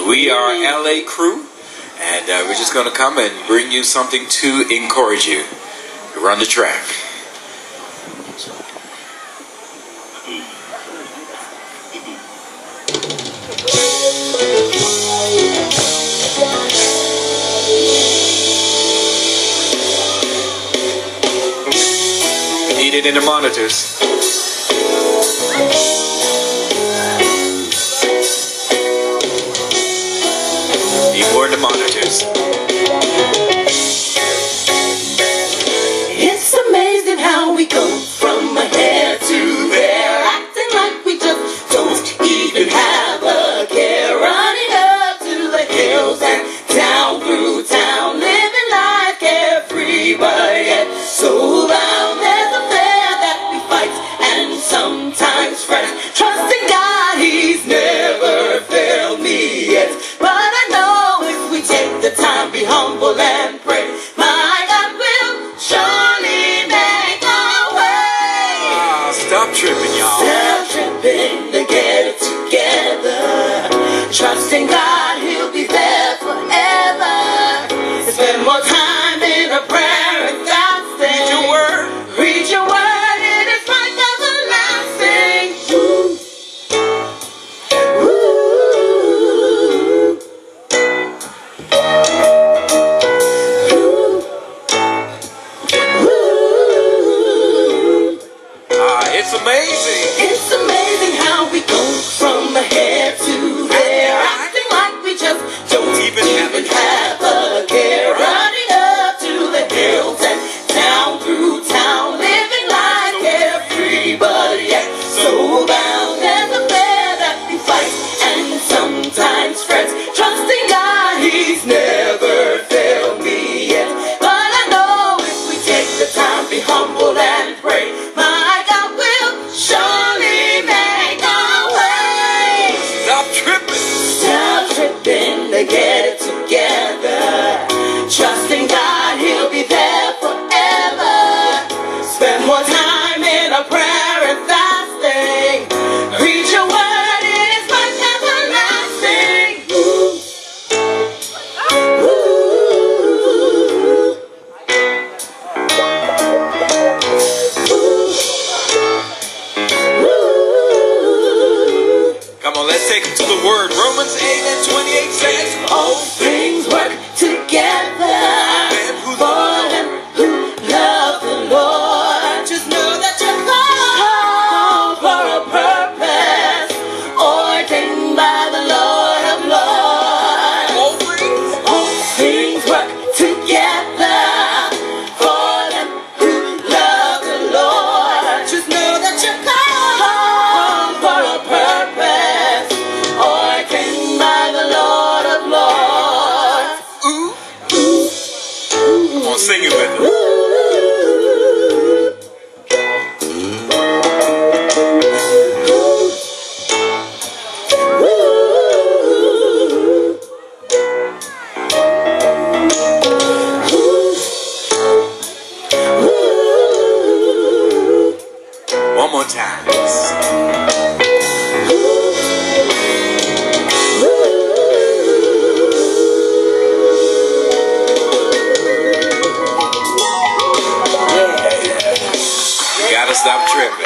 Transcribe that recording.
We are LA Crew, and we're just going to come and bring you something to encourage you. Run the track. Need it in the monitors. Need more in the monitors. It's amazing how we go from here to there, acting like we just don't even have a care, running up to the hills and down through town, living life carefree, but yet so bound. There's a fear that we fight and sometimes fret, trusting God, He's never failed me yet. But I know if we take the time, be humble and pray, my God will surely make our way. Stop tripping, y'all. Stop tripping to get it together. Trusting God, He'll be there forever. Spend more time in a prayer and fasting. Read your word. Read your word, it is right everlasting. Ooh. It's amazing. It's amazing how we go from here to there, acting like we just don't even have a care, running up to the hills and down through town, living life carefree, but yet so bound. There's a fear that we fight and sometimes fret, trusting God, He's never failed me yet. But I know if we take the time, be humble and pray, my God will surely make our way. Stop tripping. Stop tripping to get it together. Trusting God, He'll be there forever. Spend more time in a prayer and fasting. Read your word, it is much everlasting. Ooh. Come on, let's take it to the word. Romans 8:28 says, All things work together for them who love the Lord. Just know that you're called for a purpose, ordained by the Lord of Lords. All things work together for them who love the Lord. Just know that you're called for a purpose, ordained by the Lord of Lords. come on, sing it with us. One more time. You gotta stop tripping.